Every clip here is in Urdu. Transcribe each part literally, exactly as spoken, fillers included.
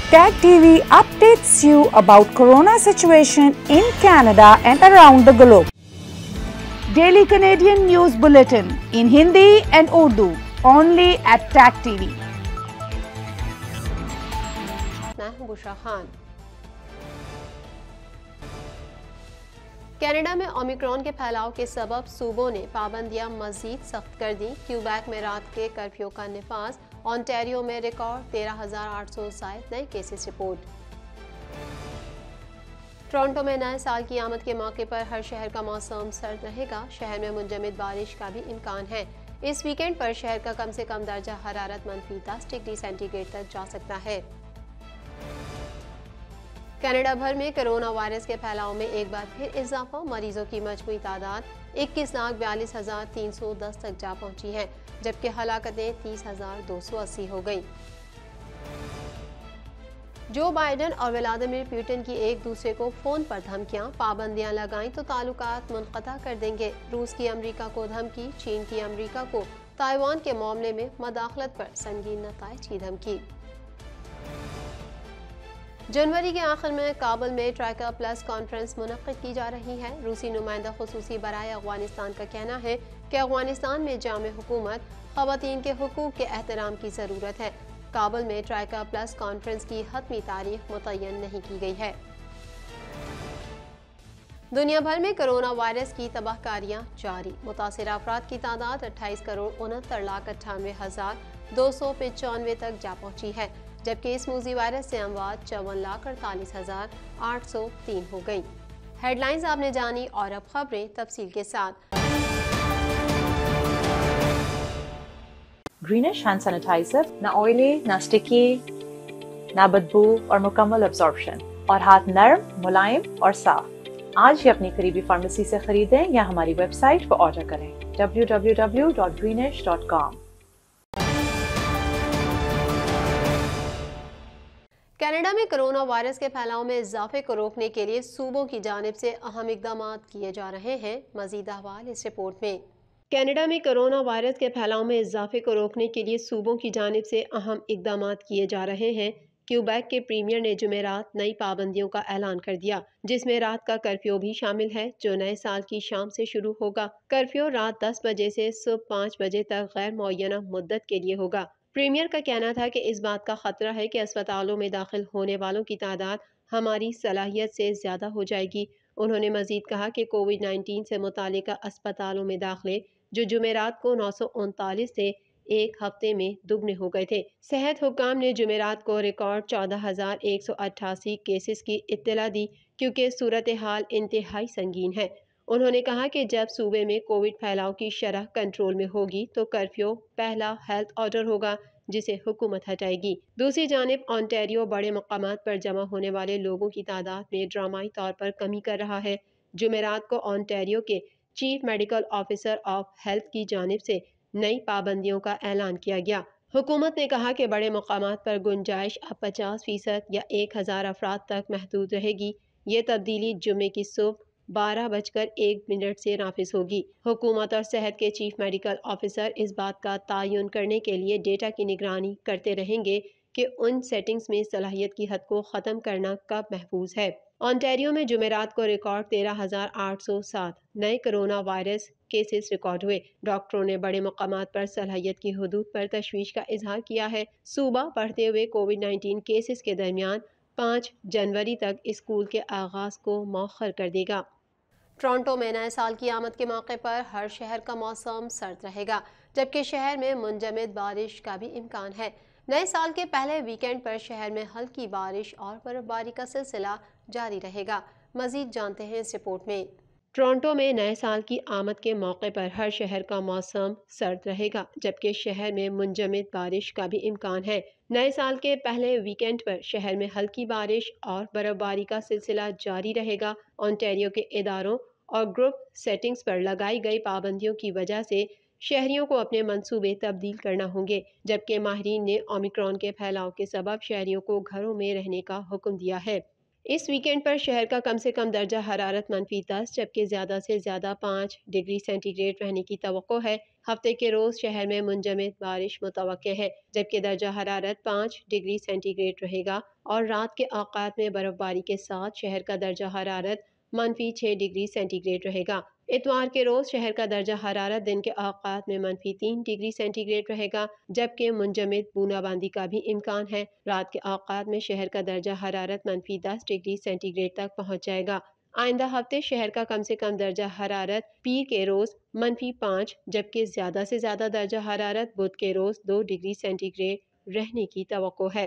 Tag T V updates you about Corona situation in Canada and around the globe. Daily Canadian News Bulletin in Hindi and Urdu only at Tag T V. मैं हूं बुशरा खान। कनाडा में ओमिक्रॉन के फैलाव के सबब सूबों ने पाबंदियां मजीद सख्त कर दी। क्यूबेक में रात के कर्फ्यू का निफाज। ओंटारियो में रिकॉर्ड तेरह हजार आठ सौ जायद नए केसेस रिपोर्ट। टोरंटो में नए साल की आमद के मौके पर हर शहर का मौसम सर्द रहेगा। शहर में मुंजमद बारिश का भी इम्कान है। इस वीकेंड पर शहर का कम से कम दर्जा हरारत मनफी दस डिग्री सेंटीग्रेड तक जा सकता है। कनाडा भर में कोरोना वायरस के फैलाव में एक बार फिर इजाफा। मरीजों की मजमूई तादाद इक्कीस लाख बयालीस हजार तीन सौ दस तक जा पहुंची है, जबकि हलाकतें तीस हजार दो सौ अस्सी हो गई। जो बाइडन और व्लादिमीर पुतिन की एक दूसरे को फोन पर धमकियां, पाबंदियां लगाईं तो ताल्लुकात मुनक़ता कर देंगे। रूस की अमरीका को धमकी, चीन की अमरीका को ताइवान के मामले में मदाखलत पर संगीन नताइज की धमकी। जनवरी के आखिर में काबुल में ट्राइका प्लस कॉन्फ्रेंस मुनक़्क़िद की जा रही है। रूसी नुमाइंदा खुसूसी बराए अफ़गानिस्तान का कहना है कि अफ़गानिस्तान में जामे हुकूमत ख़वातीन के हुकूक़ के एहतराम की ज़रूरत है। काबुल में ट्राइका प्लस कॉन्फ्रेंस की हतमी तारीख मुतय्यन नहीं की गई है। दुनिया भर में कोरोना वायरस की तबाहकारियाँ जारी। मुतासिर अफराद की तादाद अट्ठाईस करोड़ उनहत्तर लाख अट्ठानवे हजार दो सौ पचानवे तक जा पहुँची है, जबकि इस मूजी वायरस से अमवात चौवन लाख अड़तालीस हजार आठ सौ तीन हो गई। हेडलाइंस आपने जानी और अब खबरें तफसील के साथ। ग्रीनिश हैंड सैनिटाइजर ना ऑयली, ना स्टिकी, ना बदबू और मुकम्मल अब्जॉर्प्शन, और हाथ नर्म, मुलायम और साफ। आज ही अपनी करीबी फार्मेसी से खरीदें या हमारी वेबसाइट पर ऑर्डर करें W W W dot Greenish dot com. Canada में कोरोना वायरस के फैलाव में इजाफे को रोकने के लिए सूबों की जानिब से अहम इकदाम किए जा रहे हैं। मजीद अहवाल इस रिपोर्ट में। कनाडा में कोरोना वायरस के फैलाव में इजाफे को रोकने के लिए सूबों की जानिब से अहम इकदाम किए जा रहे हैं। क्यूबेक के प्रीमियर ने जुमेरात नई पाबंदियों का ऐलान कर दिया, जिसमें रात का कर्फ्यू भी शामिल है, जो नए साल की शाम से शुरू होगा। कर्फ्यू रात दस बजे से सुबह पाँच बजे तक गैर मुअय्यना मुद्दत के लिए होगा। प्रीमियर का कहना था कि इस बात का खतरा है कि अस्पतालों में दाखिल होने वालों की तादाद हमारी सलाहियत से ज्यादा हो जाएगी। उन्होंने मजीद कहा कि कोविड नाइन्टीन से मुतालिका अस्पतालों में दाखिले जो जुमेरात को नौ सौ उनतालीस से एक हफ्ते में दुगने हो गए थे। सेहत हुक्काम ने जुमेरात को रिकॉर्ड चौदह हजार एक सौ अट्ठासी केसेस की इत्तला दी, क्योंकि सूरत हाल इंतहाई संगीन है। उन्होंने कहा कि जब सूबे में कोविड फैलाव की शरह कंट्रोल में होगी तो कर्फ्यू पहला हेल्थ ऑर्डर होगा, जिसे हुकूमत हटाएगी। दूसरी जानिब ओंटारियो बड़े मकामात पर जमा होने वाले लोगों की तादाद में ड्रामाई तौर पर कमी कर रहा है। जुमेरात को ओंटारियो के chief medical officer of health की जानिब से नई पाबंदियों का ऐलान किया गया। हुकूमत ने कहा कि बड़े मकामात पर गुंजाइश अब पचास फीसद या एक हजार अफराद तक महदूद रहेगी। ये तब्दीली जुमे की सुबह बारह बजकर एक मिनट से नाफिज होगी। हुकूमत और सेहत के चीफ मेडिकल ऑफिसर इस बात का तयन करने के लिए डेटा की निगरानी करते रहेंगे कि उन सेटिंग्स में सलाहियत की हद को ख़त्म करना कब महफूज है। ओंटारियो में जुमेरात को रिकॉर्ड तेरह हजार आठ सौ सात नए कोरोना वायरस केसेस रिकॉर्ड हुए। डॉक्टरों ने बड़े मकामात पर सलाहियत की हदूद पर तशवीश का इजहार किया है। सूबा बढ़ते हुए कोविड नाइन्टीन केसेस के दरमियान पाँच जनवरी तक स्कूल के आगाज को मौखर कर देगा। टोरंटो में नए साल की आमद के मौके पर हर शहर का मौसम सर्द रहेगा, जबकि शहर में मुंजमद बारिश का भी इम्कान है। नए साल के पहले वीकेंड पर शहर में हल्की बारिश और बर्फबारी का सिलसिला जारी रहेगा। मजीद जानते हैं इस रिपोर्ट में। टोरंटो में नए साल की आमद के मौके पर हर शहर का मौसम सर्द रहेगा, जबकि शहर में मुंजमद बारिश का भी इम्कान है। नए साल के पहले वीकेंड पर शहर में हल्की बारिश और बर्फबारी का सिलसिला जारी रहेगा। ओंटारियो के इदारों और ग्रुप सेटिंग्स पर लगाई गई पाबंदियों की वजह से शहरियों को अपने मंसूबे तब्दील करना होंगे, जबकि माहिरीन ने ओमिक्रॉन के फैलाव के सबब शहरियों को घरों में रहने का हुक्म दिया है। اس ویکینڈ پر شہر کا کم سے کم درجہ حرارت منفی دس جبکہ زیادہ سے زیادہ پانچ ڈگری سینٹی گریڈ رہنے کی توقع ہے۔ ہفتے کے روز شہر میں منجمد بارش متوقع ہے جبکہ درجہ حرارت پانچ ڈگری سینٹی گریڈ رہے گا اور رات کے اوقات میں برف باری کے ساتھ شہر کا درجہ حرارت منفی چھ ڈگری سینٹی گریڈ رہے گا۔ اتوار کے روز شہر کا درجہ حرارت دن کے اوقات میں منفی تین ڈگری سینٹی گریڈ رہے گا جبکہ منجمد بونا باندی کا بھی امکان ہے۔ رات کے اوقات میں شہر کا درجہ حرارت منفی دس ڈگری سینٹی گریڈ تک پہنچ جائے گا۔ آئندہ ہفتے شہر کا کم سے کم درجہ حرارت پیر کے روز منفی پانچ جبکہ زیادہ سے زیادہ درجہ حرارت بدھ کے روز دو ڈگری سینٹی گریڈ رہنے کی توقع ہے۔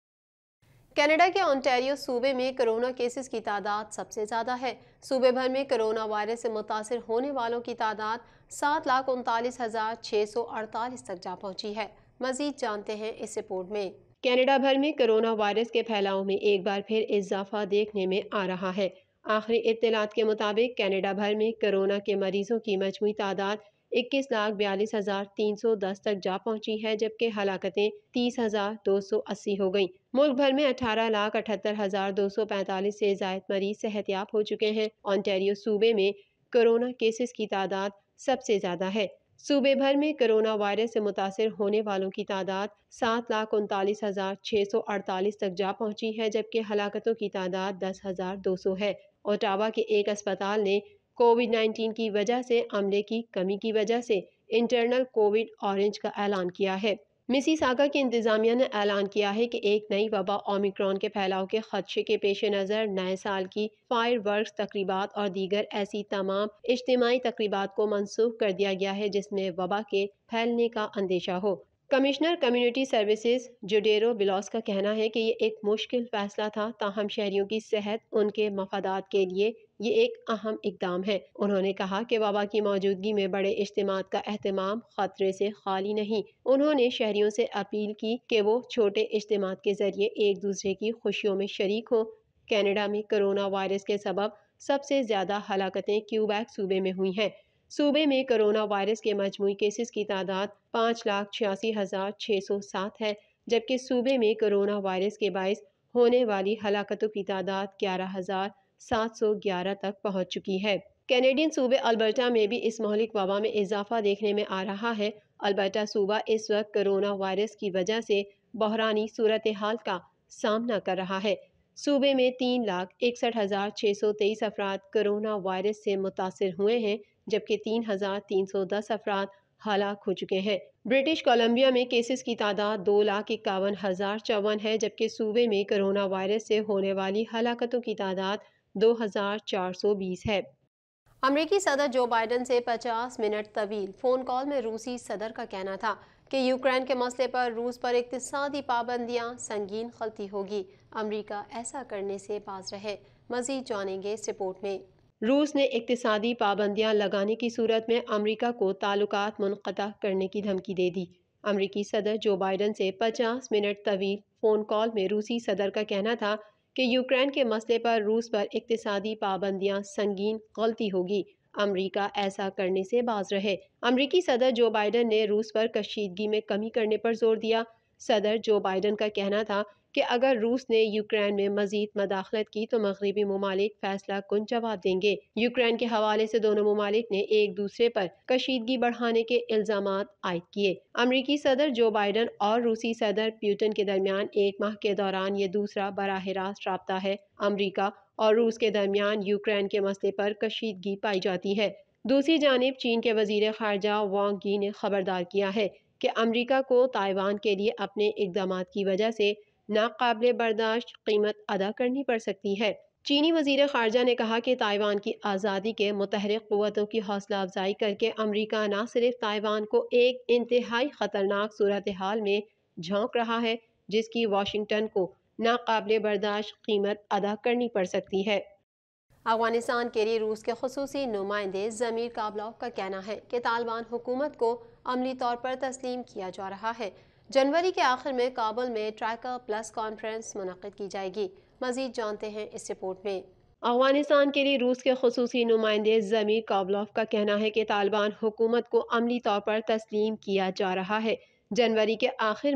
کینیڈا کے اونٹاریو صوبے میں کرونا کیسز کی تعداد سب سے زیادہ ہے۔ صوبے بھر میں کرونا وائرس سے متاثر ہونے والوں کی تعداد سات لاکھ انتالیس ہزار چھ سو اڑتالیس تک جا پہنچی ہے۔ مزید جانتے ہیں اس رپورٹ میں۔ کینیڈا بھر میں کرونا وائرس کے پھیلاؤ میں ایک بار پھر اضافہ دیکھنے میں آ رہا ہے۔ آخری اطلاعات کے مطابق کینیڈا بھر میں کرونا کے مریضوں کی مجموعی تعداد اکیس لاکھ بیالیس ہزار تین سو دس تک جا پہنچی ہے جبکہ ہلاکتیں تیس ہزار دو سو اسی ہو گئیں۔ ملک بھر میں اٹھارہ لاکھ اٹھہتر ہزار دو سو پینتالیس سے زائد مریض صحت یاب ہو چکے ہیں۔ اونٹاریو صوبے میں کرونا کیسز کی تعداد سب سے زیادہ ہے۔ صوبے بھر میں کرونا وائرس سے متاثر ہونے والوں کی تعداد سات لاکھ انتالیس ہزار چھ سو اڑتالیس تک جا پہنچی ہے جبکہ ہلاکتوں کی تعداد دس ہزار دو سو ہے۔ اوٹاوا کے ایک اسپتال نے کووڈ نائنٹین کی وجہ سے عملے کی کمی کی وجہ سے انٹرنل کووڈ اورنج کا اعلان کیا ہے۔ مسیساگا کی انتظامیہ نے اعلان کیا ہے کہ ایک نئی وبا اومیکرون کے پھیلاؤ کے خدشے کے پیش نظر نئے سال کی فائر ورکس تقریبات اور دیگر ایسی تمام اجتماعی تقریبات کو منسوخ کر دیا گیا ہے جس میں وبا کے پھیلنے کا اندیشہ ہو۔ کمشنر کمیونٹی سروسز جوڈیرو بلاس کا کہنا ہے کہ یہ ایک مشکل فیصلہ تھا تاہم شہریوں کی صحت ان کے مفادات کے لیے یہ ایک اہم اقدام ہے۔ انہوں نے کہا کہ وبا کی موجودگی میں بڑے اجتماعات کا اہتمام خطرے سے خالی نہیں۔ انہوں نے شہریوں سے اپیل کی کہ وہ چھوٹے اجتماعات کے ذریعے ایک دوسرے کی خوشیوں میں شریک ہوں۔ کینیڈا میں کرونا وائرس کے سبب سب سے زیادہ ہلاکتیں کیوبیک صوبے میں ہوئی ہیں۔ صوبے میں کرونا وائرس کے مجموعی کیسز کی تعداد پانچ لاکھ چھیاسی ہزار چھ سو سات ہے جبکہ صوبے میں کرونا وائرس کے باعث ہونے والی ہلاکتوں کی تعداد گیارہ ہزار سات سو گیارہ تک پہنچ چکی ہے۔ کینیڈین صوبے البرٹا میں بھی اس مہلک وبا میں اضافہ دیکھنے میں آ رہا ہے۔ البرٹا صوبہ اس وقت کرونا وائرس کی وجہ سے بحرانی صورتحال کا سامنا کر رہا ہے۔ صوبے میں تین لاکھ اکسٹھ ہزار چھ سو تیئیس افراد کرونا وائرس سے متاثر ہوئے ہیں جبکہ تین ہزار تین سو دس افراد ہلاک ہو چکے ہیں۔ برٹش کولمبیا میں کیسز کی تعداد دو لاکھ اکاون ہزار چون ہے جبکہ صوبے میں کرونا وائرس سے ہونے والی ہلاکتوں کی تعداد دو ہزار چار سو بیس ہے۔ امریکی صدر جو بائیڈن سے پچاس منٹ طویل فون کال میں روسی صدر کا کہنا تھا کہ یوکرین کے مسئلے پر روس پر اقتصادی پابندیاں سنگین غلطی ہوگی، امریکہ ایسا کرنے سے باز رہے۔ مزید جانیں گے اس رپورٹ میں۔ روس نے اقتصادی پابندیاں لگانے کی صورت میں امریکہ کو تعلقات منقطع کرنے کی دھمکی دے دی۔ امریکی صدر جو بائیڈن سے پچاس منٹ طویل فون کال میں روسی صدر کا کہنا تھا کہ یوکرین کے مسئلے پر روس پر اقتصادی پابندیاں سنگین غلطی ہوگی، امریکہ ایسا کرنے سے باز رہے۔ امریکی صدر جو بائیڈن نے روس پر کشیدگی میں کمی کرنے پر زور دیا۔ صدر جو بائیڈن کا کہنا تھا کہ اگر روس نے یوکرین میں مزید مداخلت کی تو مغربی ممالک فیصلہ کن جواب دیں گے۔ یوکرین کے حوالے سے دونوں ممالک نے ایک دوسرے پر کشیدگی بڑھانے کے الزامات عائد کیے۔ امریکی صدر جو بائیڈن اور روسی صدر پیوٹن کے درمیان ایک ماہ کے دوران یہ دوسرا براہ راست رابطہ ہے۔ امریکہ اور روس کے درمیان یوکرین کے مسئلے پر کشیدگی پائی جاتی ہے۔ دوسری جانب چین کے وزیر خارجہ وانگ یی نے خبردار کیا ہے کہ امریکہ کو تائیوان کے لیے اپنے اقدامات کی وجہ سے ناقابل برداشت قیمت ادا کرنی پڑ سکتی ہے۔ چینی وزیر خارجہ نے کہا کہ تائیوان کی آزادی کے متحرک قوتوں کی حوصلہ افزائی کر کے امریکہ نہ صرف تائیوان کو ایک انتہائی خطرناک صورتحال میں جھونک رہا ہے جس کی واشنگٹن کو ناقابل برداشت قیمت ادا کرنی پڑ سکتی ہے۔ افغانستان کے لیے روس کے خصوصی نمائندے ضمیر کابلوف کا کہنا ہے کہ طالبان حکومت کو عملی طور پر تسلیم کیا جا رہا ہے۔ جنوری کے آخر میں کابل میں ٹرائیکا پلس کانفرنس منعقد کی جائے گی۔ مزید جانتے ہیں اس رپورٹ میں۔ افغانستان کے لیے روس کے خصوصی نمائندے ضمیر کابلوف کا کہنا ہے کہ طالبان حکومت کو عملی طور پر تسلیم کیا جا رہا ہے۔ جنوری کے آخر میں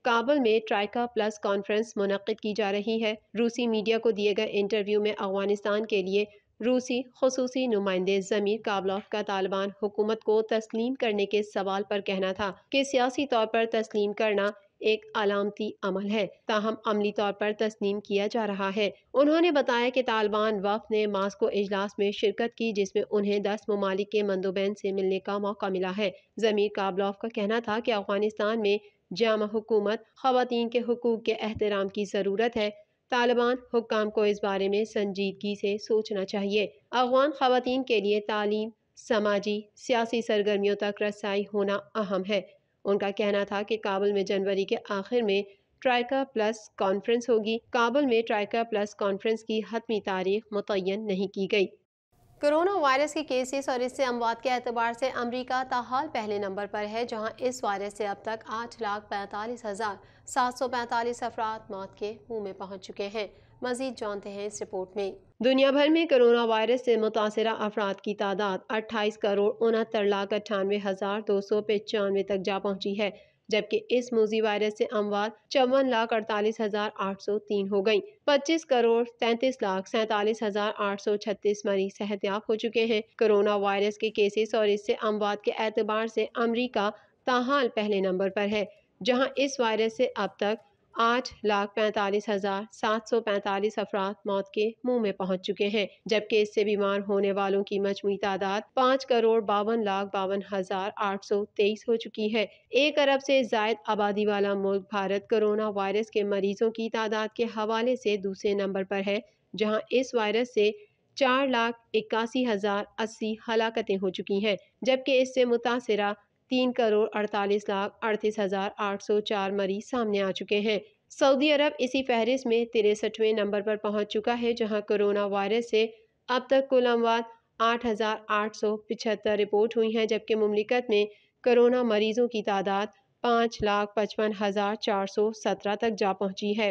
کابل میں ٹرائکا پلس کانفرنس منعقد کی جا رہی ہے۔ روسی میڈیا کو دیے گئے انٹرویو میں افغانستان کے لیے روسی خصوصی نمائندے ضمیر کابلوف کا طالبان حکومت کو تسلیم کرنے کے سوال پر کہنا تھا کہ سیاسی طور پر تسلیم کرنا ایک علامتی عمل ہے، تاہم عملی طور پر تسلیم کیا جا رہا ہے۔ انہوں نے بتایا کہ طالبان وفد نے ماسکو اجلاس میں شرکت کی جس میں انہیں دس ممالک کے مندوبین سے ملنے کا موقع ملا ہے۔ ضمیر کابلوف کا کہنا تھا کہ افغانستان میں جامع حکومت، خواتین کے حقوق کے احترام کی ضرورت ہے۔ طالبان حکام کو اس بارے میں سنجیدگی سے سوچنا چاہیے۔ افغان خواتین کے لیے تعلیم، سماجی، سیاسی سرگرمیوں تک رسائی ہونا اہم ہے۔ ان کا کہنا تھا کہ کابل میں جنوری کے آخر میں ٹرائکا پلس کانفرنس ہوگی۔ کابل میں ٹرائکا پلس کانفرنس کی حتمی تاریخ متعین نہیں کی گئی۔ کرونا وائرس کے کیسز اور اس سے اموات کے اعتبار سے امریکہ تاحال پہلے نمبر پر ہے، جہاں اس وائرس سے اب تک آٹھ لاکھ پینتالیس ہزار سات سو پینتالیس افراد موت کے منہ میں پہنچ چکے ہیں۔ مزید جانتے ہیں اس رپورٹ میں۔ دنیا بھر میں کرونا وائرس سے متاثرہ افراد کی تعداد اٹھائیس کروڑ انہتر لاکھ اٹھانوے ہزار دو سو پچانوے تک جا پہنچی ہے، جبکہ اس موذی وائرس سے اموات چون لاکھ اڑتالیس ہزار آٹھ سو تین ہو گئیں۔ پچیس کروڑ تینتیس لاکھ سینتالیس ہزار آٹھ سو چھتیس مریض صحت یاب ہو چکے ہیں۔ کرونا وائرس کے کیسز اور اس سے اموات کے اعتبار سے امریکہ تاحال پہلے نمبر پر ہے، جہاں اس وائرس سے اب تک آٹھ لاکھ پینتالیس ہزار سات سو پینتالیس افراد موت کے منہ میں پہنچ چکے ہیں، جبکہ اس سے بیمار ہونے والوں کی مجموعی تعداد پانچ کروڑ باون لاکھ باون ہزار آٹھ سو تیئیس ہو چکی ہے۔ ایک ارب سے زائد آبادی والا ملک بھارت کرونا وائرس کے مریضوں کی تعداد کے حوالے سے دوسرے نمبر پر ہے، جہاں اس وائرس سے چار لاکھ اکاسی ہزار اسی ہلاکتیں ہو چکی ہیں، جبکہ اس سے متاثرہ تین کروڑ اڑتالیس لاکھ اڑتیس ہزار آٹھ سو چار مریض سامنے آ چکے ہیں۔ سعودی عرب اسی فہرست میں تریسٹھویں نمبر پر پہنچ چکا ہے، جہاں کرونا وائرس سے اب تک کل اموات آٹھ ہزار آٹھ سو پچہتر رپورٹ ہوئی ہیں، جبکہ مملکت میں کرونا مریضوں کی تعداد پانچ لاکھ پچپن ہزار چار سو سترہ تک جا پہنچی ہے۔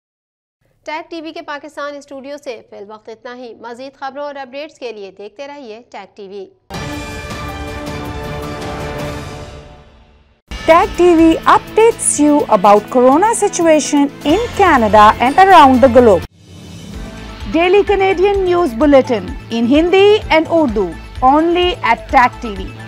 ٹیگ ٹی وی کے پاکستان اسٹوڈیو سے فی الوقت اتنا ہی۔ مزید خبروں اور اپڈیٹس کے لیے دیکھتے رہیے Tag T V. Tag T V updates you about Corona situation in Canada and around the globe. Daily Canadian News Bulletin in Hindi and Urdu only at Tag T V.